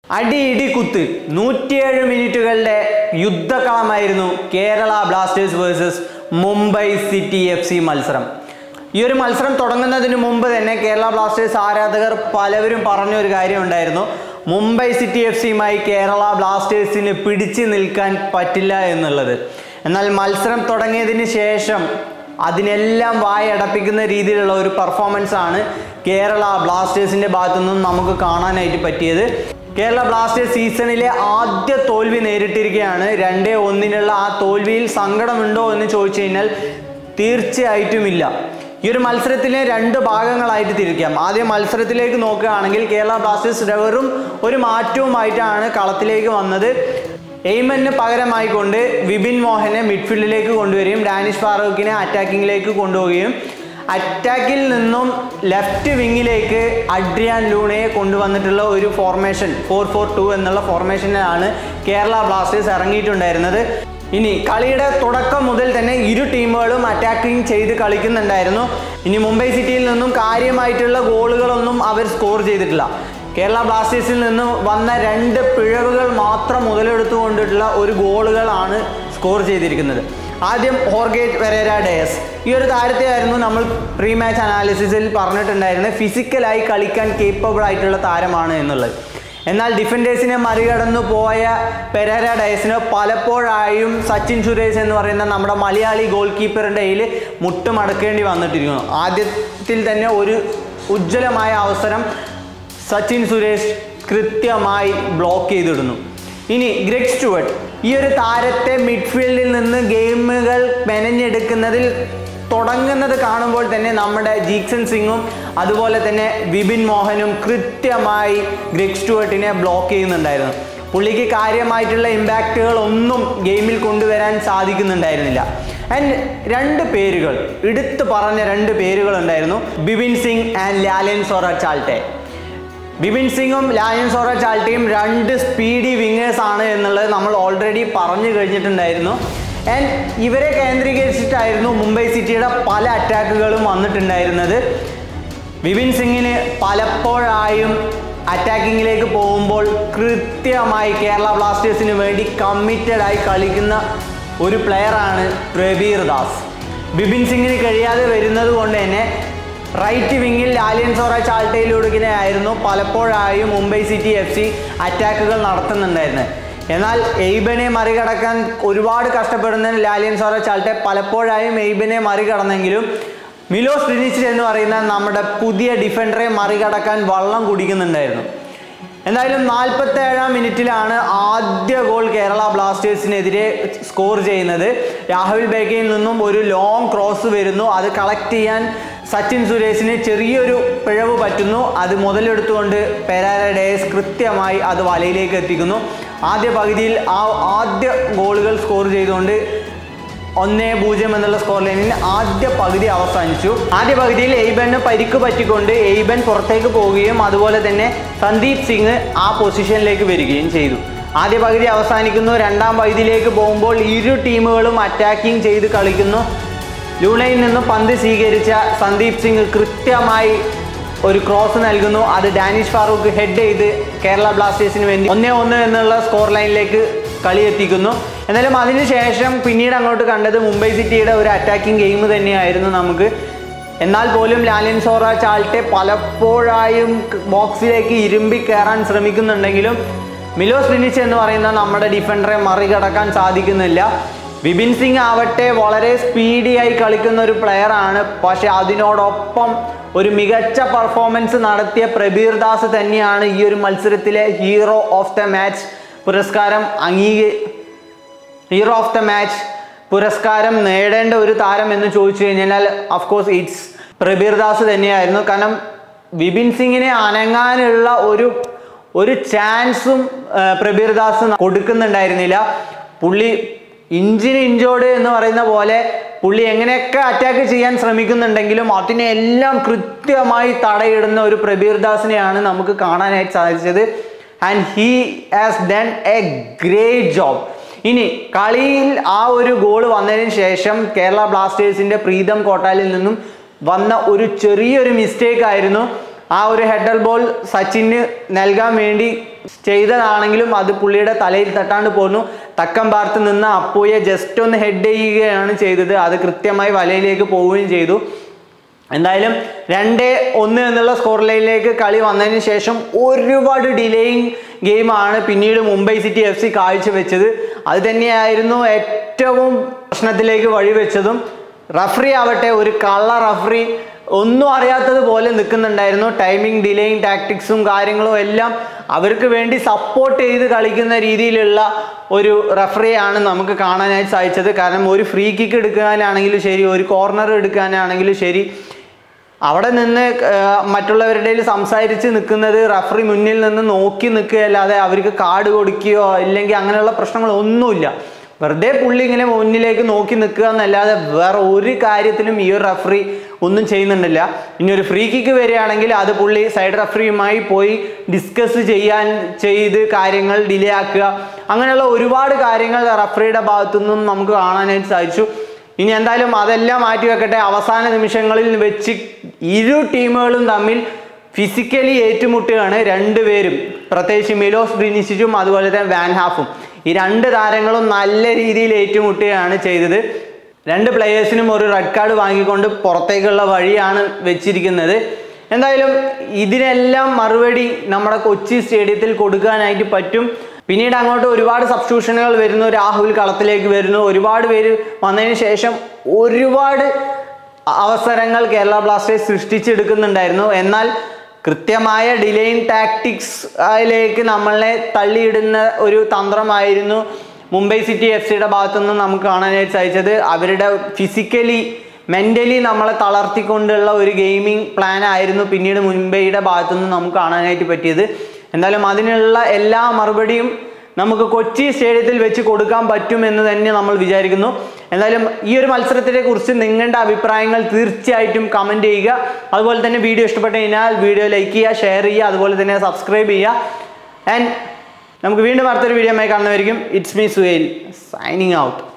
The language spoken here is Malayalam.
അടി ഇടി കുത്ത് 107 മിനിറ്റുകളുടെ യുദ്ധകളമായിരുന്നു Kerala Blasters versus Mumbai city FC മത്സരം. ഈ ഒരു മത്സരം തുടങ്ങുന്നതിന് മുമ്പ് തന്നെ കേരള ബ്ലാസ്റ്റേഴ്സ് ആരാധകർ പലവരും പറഞ്ഞ ഒരു കാര്യം ഉണ്ടായിരുന്നു, മുംബൈ സിറ്റി FCയുമായി കേരള ബ്ലാസ്റ്റേഴ്സിന് പിടിച്ചു നിൽക്കാൻ പറ്റില്ല എന്നുള്ളത്. എന്നാൽ മത്സരം തുടങ്ങിയതിന് ശേഷം അതിനെല്ലാം വായടപ്പിക്കുന്ന രീതിയിലുള്ള ഒരു പെർഫോമൻസ് ആണ് കേരള ബ്ലാസ്റ്റേഴ്സിന്റെ ഭാഗത്തു നിന്നും നമുക്ക് കാണാനായിട്ട് പറ്റിയത്. കേരള ബ്ലാസ്റ്റേഴ്സ് സീസണിലെ ആദ്യ തോൽവി നേരിട്ടിരിക്കുകയാണ്. 2-1 ആ തോൽവിയിൽ സങ്കടമുണ്ടോ എന്ന് ചോദിച്ചു കഴിഞ്ഞാൽ തീർച്ചയായിട്ടും ഇല്ല. ഈ ഒരു മത്സരത്തിലെ 2 ഭാഗങ്ങളായിട്ട് തിരിക്കാം. ആദ്യം മത്സരത്തിലേക്ക് നോക്കുകയാണെങ്കിൽ കേരള ബ്ലാസ്റ്റേഴ്സ് വെറും ഒരു മാറ്റവുമായിട്ടാണ് കളത്തിലേക്ക് വന്നത്. എയ്മന് പകരമായിക്കൊണ്ട് വിപിൻ മോഹനെ മിഡ്ഫീൽഡിലേക്ക് കൊണ്ടുവരികയും ഡാനിഷ് ഫാറൂഖിനെ അറ്റാക്കിങ്ങിലേക്ക് കൊണ്ടുപോവുകയും അറ്റാക്കിൽ നിന്നും ലെഫ്റ്റ് വിങ്ങിലേക്ക് അഡ്രിയാൻ ലൂണയെ കൊണ്ടുവന്നിട്ടുള്ള ഒരു ഫോർമേഷൻ 4-4-2 എന്നുള്ള ഫോർമേഷനാണ് കേരള ബ്ലാസ്റ്റേഴ്സ് ഇറങ്ങിയിട്ടുണ്ടായിരുന്നത്. ഇനി കളിയുടെ തുടക്കം മുതൽ തന്നെ ഇരു ടീമുകളും അറ്റാക്കിംഗ് ചെയ്ത് കളിക്കുന്നുണ്ടായിരുന്നു. ഇനി മുംബൈ സിറ്റിയിൽ നിന്നും കാര്യമായിട്ടുള്ള ഗോളുകളൊന്നും അവർ സ്കോർ ചെയ്തിട്ടില്ല. കേരള ബ്ലാസ്റ്റേഴ്സിൽ നിന്ന് വന്ന 2 പിഴവുകൾ മാത്രം മുതലെടുത്തുകൊണ്ടിട്ടുള്ള ഒരു ഗോളുകളാണ് സ്കോർ ചെയ്തിരിക്കുന്നത്. ആദ്യം ഹോർഗെ പെരേര ഡയസ്, ഈ ഒരു താരത്തെയായിരുന്നു നമ്മൾ പ്രീ മാച്ച് അനാലിസിസിൽ പറഞ്ഞിട്ടുണ്ടായിരുന്നത് ഫിസിക്കലായി കളിക്കാൻ കേപ്പബിൾ ആയിട്ടുള്ള താരമാണ് എന്നുള്ളത്. എന്നാൽ ഡിഫൻഡേഴ്സിനെ മറികടന്നു പോയ പെരേര ഡയസിന് പലപ്പോഴായും സച്ചിൻ സുരേഷ് എന്ന് പറയുന്ന നമ്മുടെ മലയാളി ഗോൾ കീപ്പറിൻ്റെ കയ്യിൽ മുട്ടുമടക്കേണ്ടി വന്നിട്ടിരിക്കുന്നു. ആദ്യത്തിൽ തന്നെ ഒരു ഉജ്ജ്വലമായ അവസരം സച്ചിൻ സുരേഷ് കൃത്യമായി ബ്ലോക്ക് ചെയ്തിടുന്നു. ഇനി ഗ്രെഗ് സ്റ്റുവർട്ട്, ഈ ഒരു താരത്തെ മിഡ്ഫീൽഡിൽ നിന്ന് ഗെയിമുകൾ മെനഞ്ഞെടുക്കുന്നതിൽ തുടങ്ങുന്നത് കാണുമ്പോൾ തന്നെ നമ്മുടെ ജീക്സൺ സിംഗും അതുപോലെ തന്നെ വിപിൻ മോഹനും കൃത്യമായി ഗ്രെഗ് സ്റ്റുവർട്ടിനെ ബ്ലോക്ക് ചെയ്യുന്നുണ്ടായിരുന്നു. പുള്ളിക്ക് കാര്യമായിട്ടുള്ള ഇമ്പാക്റ്റുകളൊന്നും ഗെയിമിൽ കൊണ്ടുവരാൻ സാധിക്കുന്നുണ്ടായിരുന്നില്ല. ആൻഡ് 2 പേരുകൾ എടുത്തു പറഞ്ഞ 2 പേരുകൾ ഉണ്ടായിരുന്നു, ബിപിൻ സിംഗ് ആൻഡ് ലാലൻ സോറ ചാൾട്ടെ. ബിപിൻ സിംഗും ലാലൻ സോറ ചാൾട്ടയും 2 സ്പീഡി വിങ്ങേഴ്സ് ആണ് എന്നുള്ളത് നമ്മൾ ഓൾറെഡി പറഞ്ഞു കഴിഞ്ഞിട്ടുണ്ടായിരുന്നു. ആൻഡ് ഇവരെ കേന്ദ്രീകരിച്ചിട്ടായിരുന്നു മുംബൈ സിറ്റിയുടെ പല അറ്റാക്കുകളും വന്നിട്ടുണ്ടായിരുന്നത്. ബിപിൻ സിംഗിന് പലപ്പോഴായും അറ്റാക്കിങ്ങിലേക്ക് പോകുമ്പോൾ കൃത്യമായി കേരള ബ്ലാസ്റ്റേഴ്സിന് വേണ്ടി കമ്മിറ്റഡായി കളിക്കുന്ന ഒരു പ്ലെയറാണ് പ്രബീർ ദാസ്. ബിപിൻ സിംഗിന് കഴിയാതെ വരുന്നത് കൊണ്ട് തന്നെ റൈറ്റ് വിങ്ങിൽ ലാലിയൻ സോറ ചാൾട്ടയിലൂടെ ആയിരുന്നു പലപ്പോഴായും മുംബൈ സിറ്റി FC അറ്റാക്കുകൾ നടത്തുന്നുണ്ടായിരുന്നത്. എന്നാൽ എയ്ബനെ മറികടക്കാൻ ഒരുപാട് കഷ്ടപ്പെടുന്ന ലാലിയൻ സോറ ചാൾട്ടെ പലപ്പോഴായും എയ്ബനെ മറികടന്നെങ്കിലും മിലോസ് ഡിനിച്ച് എന്ന് പറയുന്ന നമ്മുടെ പുതിയ ഡിഫൻഡറെ മറികടക്കാൻ വള്ളം കുടിക്കുന്നുണ്ടായിരുന്നു. എന്തായാലും 47-ാം മിനിറ്റിലാണ് ആദ്യ ഗോൾ കേരള ബ്ലാസ്റ്റേഴ്സിനെതിരെ സ്കോർ ചെയ്യുന്നത്. രാഹുൽ ബേഗയിൽ നിന്നും ഒരു ലോങ് ക്രോസ് വരുന്നു. അത് കളക്ട് ചെയ്യാൻ സച്ചിൻ സുരേഷിന് ചെറിയൊരു പിഴവ് പറ്റുന്നു. അത് മുതലെടുത്തുകൊണ്ട് പെരേര ഡയസ് കൃത്യമായി അത് വലയിലേക്ക് എത്തിക്കുന്നു. ആദ്യ പകുതിയിൽ ആദ്യ ഗോളുകൾ സ്കോർ ചെയ്തുകൊണ്ട് 1-0 എന്നുള്ള സ്കോർ ലൈനിൽ ആദ്യ പകുതി അവസാനിച്ചു. ആദ്യ പകുതിയിൽ എയ്ബന് പരിക്ക് പറ്റിക്കൊണ്ട് എയ്ബൻ പുറത്തേക്ക് പോവുകയും അതുപോലെ തന്നെ സന്ദീപ് സിംഗ് ആ പൊസിഷനിലേക്ക് വരികയും ചെയ്തു. ആദ്യ പകുതി അവസാനിക്കുന്നു. 2-ാം പകുതിയിലേക്ക് പോകുമ്പോൾ ഇരു ടീമുകളും അറ്റാക്കിംഗ് ചെയ്ത് കളിക്കുന്നു. ലൂണയിൽ നിന്നും പന്ത് സ്വീകരിച്ച സന്ദീപ് സിംഗ് കൃത്യമായി ഒരു ക്രോസ് നൽകുന്നു. അത് ഡാനിഷ് ഫാറൂഖ് ഹെഡ് ചെയ്ത് കേരള ബ്ലാസ്റ്റേഴ്സിന് വേണ്ടി 1-1 എന്നുള്ള സ്കോർ ലൈനിലേക്ക് കളി എത്തിക്കുന്നു. എന്നാലും അതിനുശേഷം പിന്നീട് അങ്ങോട്ട് കണ്ടത് മുംബൈ സിറ്റിയുടെ ഒരു അറ്റാക്കിംഗ് ഗെയിം തന്നെയായിരുന്നു നമുക്ക്. എന്നാൽ പോലും ലാലിൻ സോറ ചാൾട്ടെ പലപ്പോഴായും ബോക്സിലേക്ക് ഇരുമ്പി കയറാൻ ശ്രമിക്കുന്നുണ്ടെങ്കിലും മിലോസ് ഡിനിച്ച് എന്ന് പറയുന്ന നമ്മുടെ ഡിഫൻഡറെ മറികടക്കാൻ സാധിക്കുന്നില്ല. വിപിൻ സിംഗ് ആവട്ടെ വളരെ സ്പീഡിയായി കളിക്കുന്ന ഒരു പ്ലെയറാണ്. പക്ഷെ അതിനോടൊപ്പം ഒരു മികച്ച പെർഫോമൻസ് നടത്തിയ പ്രബീർ ദാസ് തന്നെയാണ് ഈ ഒരു മത്സരത്തിലെ ഹീറോ ഓഫ് ദ മാച്ച് പുരസ്കാരം നേടേണ്ട ഒരു താരം എന്ന് ചോദിച്ചു കഴിഞ്ഞാൽ അഫ്കോഴ്സ് ഇറ്റ്സ് പ്രബീർ ദാസ് തന്നെയായിരുന്നു. കാരണം വിപിൻ സിംഗിനെ അനങ്ങാനുള്ള ഒരു ചാൻസും പ്രബീർ ദാസ് കൊടുക്കുന്നുണ്ടായിരുന്നില്ല. പുള്ളി ഇഞ്ചോട് എന്ന് പറയുന്ന പോലെ പുള്ളി എങ്ങനെയൊക്കെ അറ്റാക്ക് ചെയ്യാൻ ശ്രമിക്കുന്നുണ്ടെങ്കിലും അതിനെല്ലാം കൃത്യമായി തടയിടുന്ന ഒരു പ്രബീർ ദാസിനെയാണ് നമുക്ക് കാണാനായിട്ട് സാധിച്ചത്. And he has done a great job. ഇനി കളിയിൽ ആ ഒരു ഗോൾ വന്നതിന് ശേഷം കേരള ബ്ലാസ്റ്റേഴ്സിന്റെ പ്രീതം കോട്ടാലിൽ നിന്നും വന്ന ഒരു ചെറിയൊരു മിസ്റ്റേക്ക് ആയിരുന്നു ആ ഒരു ഹെഡർ ബോൾ സച്ചിന് നൽകാൻ വേണ്ടി ചെയ്തതാണെങ്കിലും അത് പുള്ളിയുടെ തലയിൽ തട്ടാണ്ട് പോന്നു. തക്കം പാർത്ത് നിന്ന അപ്പുയെ ജസ്റ്റ് ഒന്ന് ഹെഡ് ചെയ്യുകയാണ് ചെയ്തത്. അത് കൃത്യമായി വലയിലേക്ക് പോവുകയും ചെയ്തു. എന്തായാലും 2-1 എന്നുള്ള സ്കോർ ലൈനിലേക്ക് കളി വന്നതിന് ശേഷം ഒരുപാട് ഡിലേയിങ് ഗെയിമാണ് പിന്നീട് മുംബൈ സിറ്റി FC കാഴ്ചവെച്ചത്. അത് തന്നെയായിരുന്നു ഏറ്റവും പ്രശ്നത്തിലേക്ക് വഴിവെച്ചതും. റഫറി ആവട്ടെ ഒരു കള്ള റഫറി, ഒന്നും അറിയാത്തതുപോലെ നിൽക്കുന്നുണ്ടായിരുന്നു. ടൈമിംഗ് ഡിലേയിങ് ടാക്ടിക്സും കാര്യങ്ങളും എല്ലാം അവർക്ക് വേണ്ടി സപ്പോർട്ട് ചെയ്ത് കളിക്കുന്ന രീതിയിലുള്ള ഒരു റഫറിയാണ് നമുക്ക് കാണാനായിട്ട് സാധിച്ചത്. കാരണം ഒരു ഫ്രീ കിക്ക് എടുക്കാനാണെങ്കിലും ശരി, ഒരു കോർണർ എടുക്കാനാണെങ്കിലും ശരി, അവിടെ നിന്ന് മറ്റുള്ളവരുടെ സംസാരിച്ച് നിൽക്കുന്നത് റഫറി മുന്നിൽ നിന്ന് നോക്കി നിൽക്കുകയല്ലാതെ അവർക്ക് കാർഡ് കൊടുക്കുകയോ ഇല്ലെങ്കിൽ അങ്ങനെയുള്ള പ്രശ്നങ്ങളൊന്നുമില്ല. വെറുതെ പുള്ളി ഇങ്ങനെ മുന്നിലേക്ക് നോക്കി നിൽക്കുക എന്നല്ലാതെ വേറെ ഒരു കാര്യത്തിലും ഈ ഒരു റഫറി ഒന്നും ചെയ്യുന്നുണ്ടില്ല. ഇനി ഒരു ഫ്രീ കിക്ക് വരികയാണെങ്കിൽ അത് പുള്ളി സൈഡ് റഫറിയുമായി പോയി ഡിസ്കസ് ചെയ്ത് കാര്യങ്ങൾ ഡിലേ ആക്കുക, അങ്ങനെയുള്ള ഒരുപാട് കാര്യങ്ങൾ റഫറിയുടെ ഭാഗത്തുനിന്നും നമുക്ക് കാണാനായിട്ട് സാധിച്ചു. ഇനി എന്തായാലും അതെല്ലാം മാറ്റി വെക്കട്ടെ. അവസാന നിമിഷങ്ങളിൽ വെച്ച് ഇരു ടീമുകളും തമ്മിൽ ഫിസിക്കലി ഏറ്റുമുട്ടുകയാണ് രണ്ടുപേരും. പ്രത്യേകിച്ച് മിലോസ് ബ്രിനിസിച്ചും അതുപോലെ തന്നെ വാൻ ഹാഫും. ഈ 2 താരങ്ങളും നല്ല രീതിയിൽ ഏറ്റുമുട്ടുകയാണ് ചെയ്തത്. 2 പ്ലെയേഴ്സിനും ഒരു റെഡ് കാർഡ് വാങ്ങിക്കൊണ്ട് പുറത്തേക്കുള്ള വഴിയാണ് വെച്ചിരിക്കുന്നത്. എന്തായാലും ഇതിനെല്ലാം മറുപടി നമ്മുടെ കൊച്ചി സ്റ്റേഡിയത്തിൽ കൊടുക്കാനായിട്ട് പറ്റും. പിന്നീട് അങ്ങോട്ട് ഒരുപാട് സബ്സ്റ്റിറ്റ്യൂഷനുകൾ വരുന്നു. രാഹുൽ കളത്തിലേക്ക് വരുന്നു. ഒരുപാട് പേര് വന്നതിന് ശേഷം ഒരുപാട് അവസരങ്ങൾ കേരള ബ്ലാസ്റ്റേഴ്സ് സൃഷ്ടിച്ചെടുക്കുന്നുണ്ടായിരുന്നു. എന്നാൽ കൃത്യമായ ഡിലേയിങ് ടാക്ടിക്സിലേക്ക് നമ്മളെ തള്ളിയിടുന്ന ഒരു തന്ത്രമായിരുന്നു മുംബൈ സിറ്റി FCയുടെ ഭാഗത്തുനിന്ന് നമുക്ക് കാണാനായിട്ട് സാധിച്ചത്. അവരുടെ ഫിസിക്കലി മെൻ്റലി നമ്മളെ തളർത്തിക്കൊണ്ടുള്ള ഒരു ഗെയിമിംഗ് പ്ലാൻ ആയിരുന്നു പിന്നീട് മുംബൈയുടെ ഭാഗത്തുനിന്ന് നമുക്ക് കാണാനായിട്ട് പറ്റിയത്. എന്തായാലും അതിനുള്ള എല്ലാ മറുപടിയും നമുക്ക് കൊച്ചി സ്റ്റേഡിയത്തിൽ വെച്ച് കൊടുക്കാൻ പറ്റുമെന്ന് തന്നെ നമ്മൾ വിചാരിക്കുന്നു. എന്തായാലും ഈ ഒരു മത്സരത്തിനെ കുറിച്ച് നിങ്ങളുടെ അഭിപ്രായങ്ങൾ തീർച്ചയായിട്ടും കമൻറ്റ് ചെയ്യുക. അതുപോലെ തന്നെ വീഡിയോ ഇഷ്ടപ്പെട്ട് കഴിഞ്ഞാൽ വീഡിയോ ലൈക്ക് ചെയ്യുക, ഷെയർ ചെയ്യുക, അതുപോലെ തന്നെ സബ്സ്ക്രൈബ് ചെയ്യുക. ആൻഡ് നമുക്ക് വീണ്ടും അടുത്തൊരു വീഡിയോ കാണുന്നതായിരിക്കും. It's me Suhail signing out.